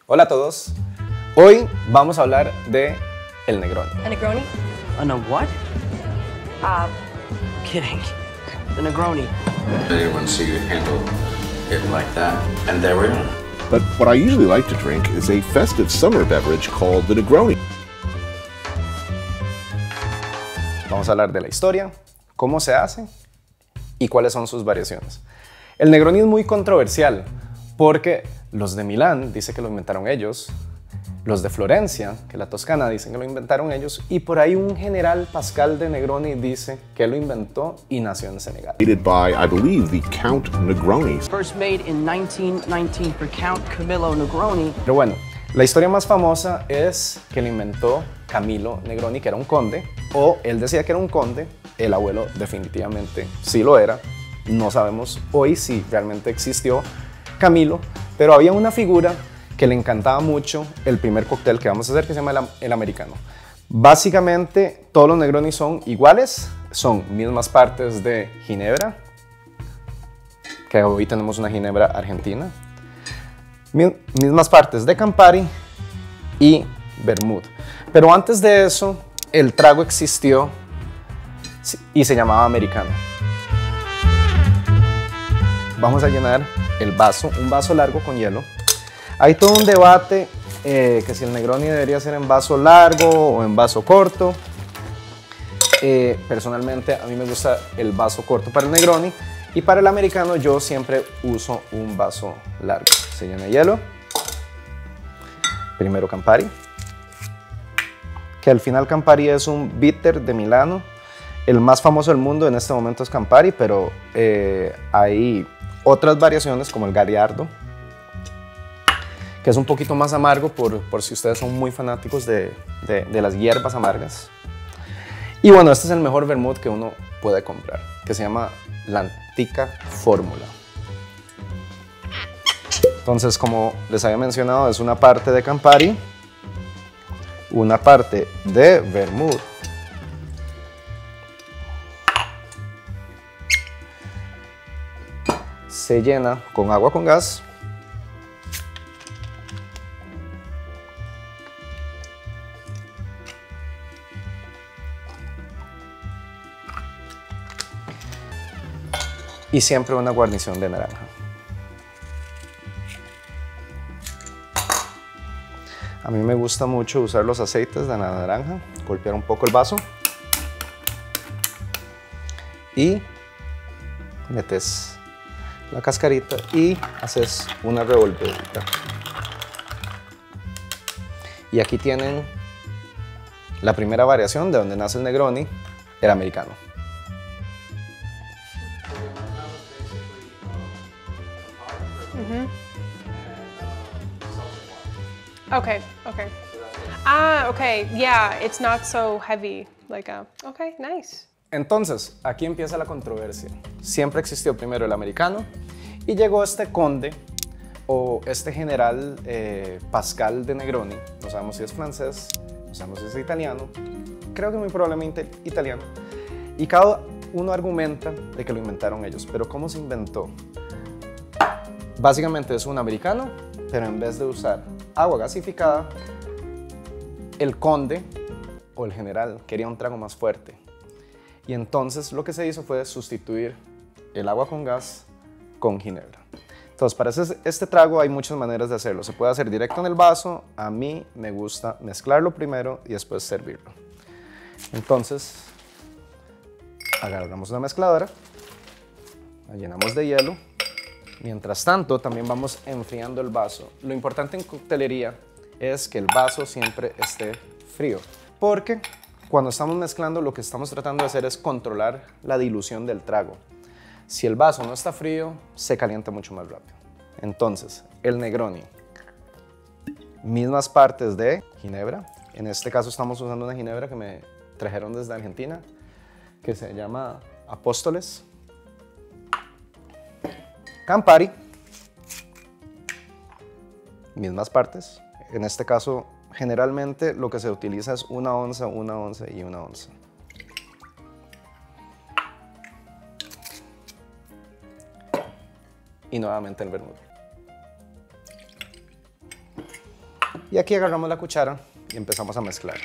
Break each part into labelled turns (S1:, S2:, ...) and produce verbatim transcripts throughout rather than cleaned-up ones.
S1: Hola a todos. Hoy vamos a hablar de el Negroni.
S2: A Negroni?
S3: A no what? Uh, kidding. The Negroni.
S4: I didn't want to see you handle it like that. And there we are.
S5: But what I usually like to drink is a festive summer beverage called the Negroni.
S1: Vamos a hablar de la historia, cómo se hace y cuáles son sus variaciones. El Negroni es muy controversial porque los de Milán dicen que lo inventaron ellos, los de Florencia, que la Toscana, dicen que lo inventaron ellos, y por ahí un general Pascal de Negroni dice que lo inventó y nació en Senegal.
S5: Created by, I believe, the Count Negroni.
S3: First made in nineteen nineteen for Count Camillo Negroni.
S1: Pero bueno, la historia más famosa es que lo inventó Camilo Negroni, que era un conde, o él decía que era un conde, el abuelo definitivamente sí lo era, no sabemos hoy si realmente existió Camilo, pero había una figura que le encantaba mucho el primer cóctel que vamos a hacer, que se llama el, el americano. Básicamente todos los Negroni son iguales, son mismas partes de ginebra, que hoy tenemos una ginebra argentina, mismas partes de Campari y vermut. Pero antes de eso, el trago existió y se llamaba americano. Vamos a llenar el vaso, un vaso largo con hielo. Hay todo un debate eh, que si el Negroni debería ser en vaso largo o en vaso corto. Eh, personalmente a mí me gusta el vaso corto para el Negroni, y para el americano yo siempre uso un vaso largo. Se llena de hielo. Primero Campari, que al final Campari es un bitter de Milano. El más famoso del mundo en este momento es Campari, pero eh, hay otras variaciones como el Gallardo, que es un poquito más amargo por, por si ustedes son muy fanáticos de, de, de las hierbas amargas. Y bueno, este es el mejor vermut que uno puede comprar, que se llama la Antica Fórmula. Entonces, como les había mencionado, es una parte de Campari, una parte de vermut, se llena con agua con gas, y siempre una guarnición de naranja. A mí me gusta mucho usar los aceites de la naranja, golpear un poco el vaso y metes la cascarita y haces una revolvedita. Y aquí tienen la primera variación de donde nace el Negroni, el americano.
S2: Mm-hmm. Okay, okay. Ah, okay, yeah, it's not so heavy, like a, okay, nice.
S1: Entonces, aquí empieza la controversia. Siempre existió primero el americano y llegó este conde o este general eh, Pascal de Negroni, no sabemos si es francés, no sabemos si es italiano, creo que muy probablemente italiano, y cada uno argumenta de que lo inventaron ellos, pero ¿cómo se inventó? Básicamente es un americano, pero en vez de usar agua gasificada, el conde o el general quería un trago más fuerte. Y entonces lo que se hizo fue sustituir el agua con gas con ginebra. Entonces para ese, este trago hay muchas maneras de hacerlo. Se puede hacer directo en el vaso. A mí me gusta mezclarlo primero y después servirlo. Entonces agarramos una mezcladora, la llenamos de hielo. Mientras tanto también vamos enfriando el vaso. Lo importante en coctelería es que el vaso siempre esté frío, porque cuando estamos mezclando, lo que estamos tratando de hacer es controlar la dilución del trago. Si el vaso no está frío, se calienta mucho más rápido. Entonces, el Negroni, mismas partes de ginebra. En este caso estamos usando una ginebra que me trajeron desde Argentina, que se llama Apóstoles. Campari, mismas partes. En este caso, generalmente lo que se utiliza es una onza, una onza y una onza. Y nuevamente el vermut. Y aquí agarramos la cuchara y empezamos a mezclar.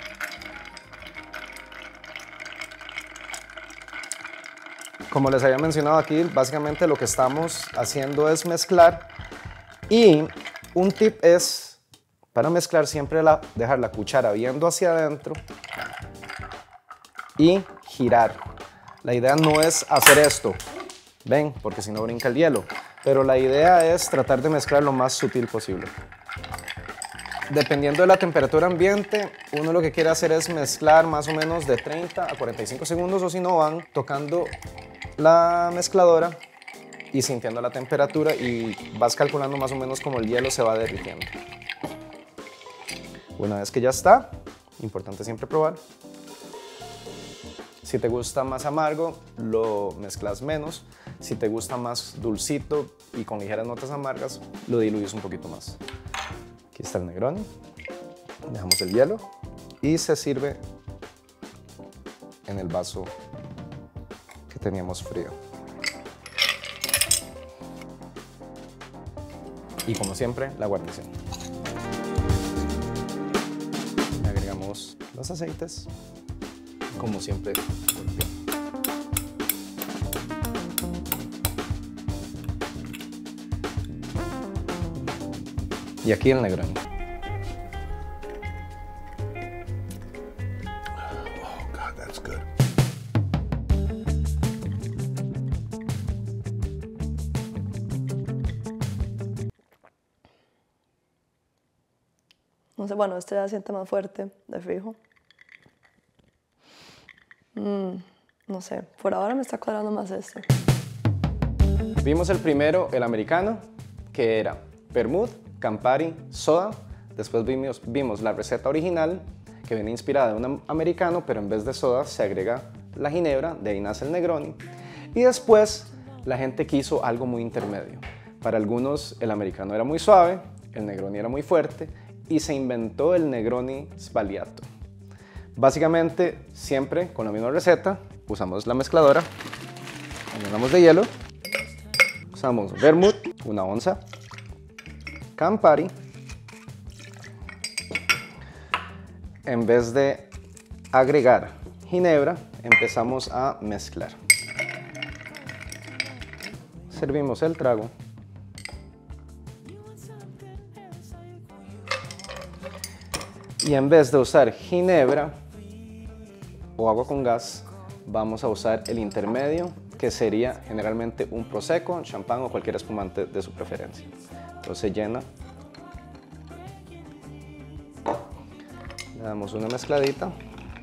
S1: Como les había mencionado aquí, básicamente lo que estamos haciendo es mezclar. Y un tip es, para mezclar, siempre la, dejar la cuchara viendo hacia adentro y girar. La idea no es hacer esto, ven, porque si no brinca el hielo. Pero la idea es tratar de mezclar lo más sutil posible. Dependiendo de la temperatura ambiente, uno lo que quiere hacer es mezclar más o menos de treinta a cuarenta y cinco segundos, o si no van tocando la mezcladora y sintiendo la temperatura y vas calculando más o menos cómo el hielo se va derritiendo. Una vez que ya está, importante siempre probar. Si te gusta más amargo, lo mezclas menos. Si te gusta más dulcito y con ligeras notas amargas, lo diluyes un poquito más. Aquí está el Negroni. Dejamos el hielo y se sirve en el vaso que teníamos frío. Y como siempre, la guarnición. Agregamos los aceites, como siempre. Y aquí el Negroni.
S5: Oh, God, that's good.
S6: No sé, bueno, este ya siente más fuerte, de fijo. Mm, no sé, por ahora me está cuadrando más este.
S1: Vimos el primero, el americano, que era vermut, Campari, soda. Después vimos, vimos la receta original, que viene inspirada de un americano, pero en vez de soda se agrega la ginebra, de ahí nace el Negroni. Y después la gente quiso algo muy intermedio. Para algunos el americano era muy suave, el Negroni era muy fuerte, y se inventó el Negroni Sbagliato. Básicamente, siempre con la misma receta, usamos la mezcladora, llenamos de hielo, usamos vermut, una onza, Campari. En vez de agregar ginebra, empezamos a mezclar. Servimos el trago. Y en vez de usar ginebra o agua con gas, vamos a usar el intermedio, que sería generalmente un prosecco, champán o cualquier espumante de su preferencia. Entonces llena, le damos una mezcladita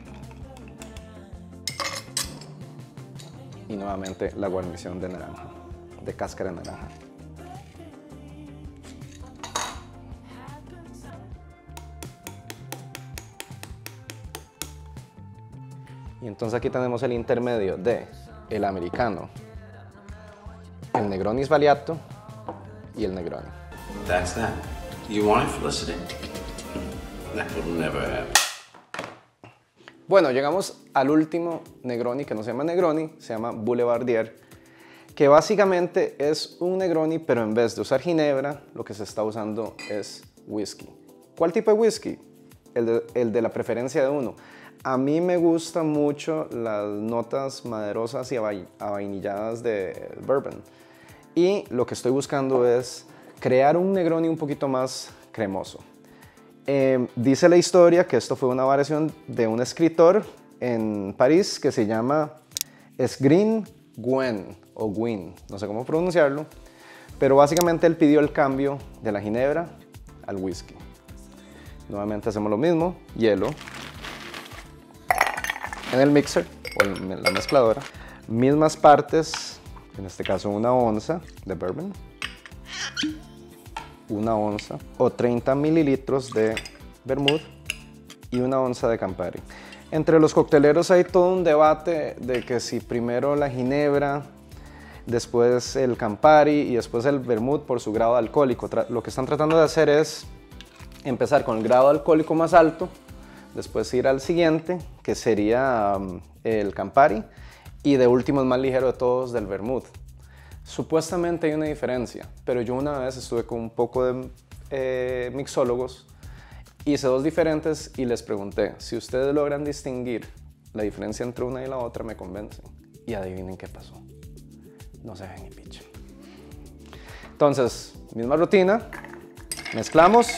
S1: y nuevamente la guarnición de naranja, de cáscara de naranja. Y entonces aquí tenemos el intermedio de el americano, el Negroni Sbagliato y el Negroni.
S4: That's that. You want it, Felicity? That will never happen.
S1: Bueno, llegamos al último Negroni, que no se llama Negroni, se llama Boulevardier, que básicamente es un Negroni, pero en vez de usar ginebra, lo que se está usando es whisky. ¿Cuál tipo de whisky? El de, el de la preferencia de uno. A mí me gustan mucho las notas maderosas y avainilladas de bourbon. Y lo que estoy buscando es crear un Negroni un poquito más cremoso. Eh, dice la historia que esto fue una variación de un escritor en París que se llama Esgrin Guen, o Gwyn, no sé cómo pronunciarlo, pero básicamente él pidió el cambio de la ginebra al whisky. Nuevamente hacemos lo mismo, hielo en el mixer o en la mezcladora, mismas partes, en este caso una onza de bourbon, una onza o treinta mililitros de vermut y una onza de Campari. Entre los cocteleros hay todo un debate de que si primero la ginebra, después el Campari y después el vermut por su grado alcohólico. Lo que están tratando de hacer es empezar con el grado alcohólico más alto, después ir al siguiente, que sería um, el Campari, y de último, el más ligero de todos, del vermut. Supuestamente hay una diferencia, pero yo una vez estuve con un poco de eh, mixólogos hice dos diferentes y les pregunté, si ustedes logran distinguir la diferencia entre una y la otra, me convencen. Y adivinen qué pasó. No se ven ni picha. Entonces, misma rutina, mezclamos.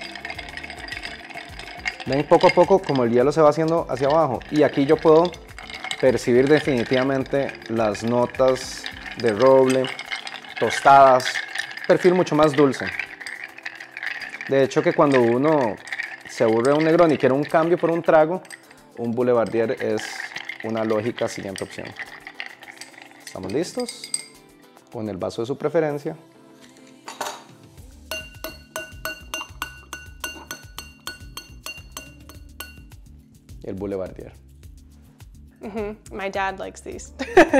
S1: Ven poco a poco como el hielo se va haciendo hacia abajo. Y aquí yo puedo percibir definitivamente las notas de roble, tostadas, perfil mucho más dulce. De hecho que cuando uno se aburre de un Negroni y quiere un cambio por un trago, un Boulevardier es una lógica siguiente opción. ¿Estamos listos? Con el vaso de su preferencia. El Boulevardier.
S2: Mm-hmm. My dad likes these.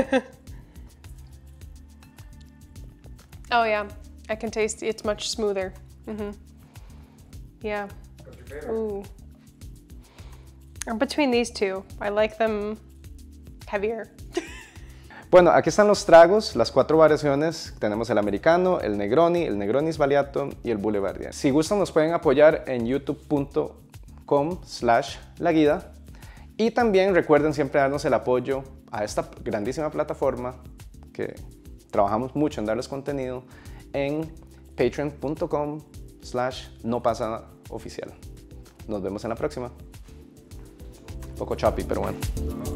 S2: Oh yeah, I can taste it's much smoother. Mm-hmm. Yeah. Ooh. I'm between these two. I like them heavier.
S1: Bueno, aquí están los tragos, las cuatro variaciones. Tenemos el americano, el Negroni, el Negroni Sbagliato y el Boulevardier. Si gustan nos pueden apoyar en youtube punto com slash la guida. Y también recuerden siempre darnos el apoyo a esta grandísima plataforma que trabajamos mucho en darles contenido en patreon punto com slash no pasa nada oficial. Nos vemos en la próxima. Un poco choppy, pero bueno.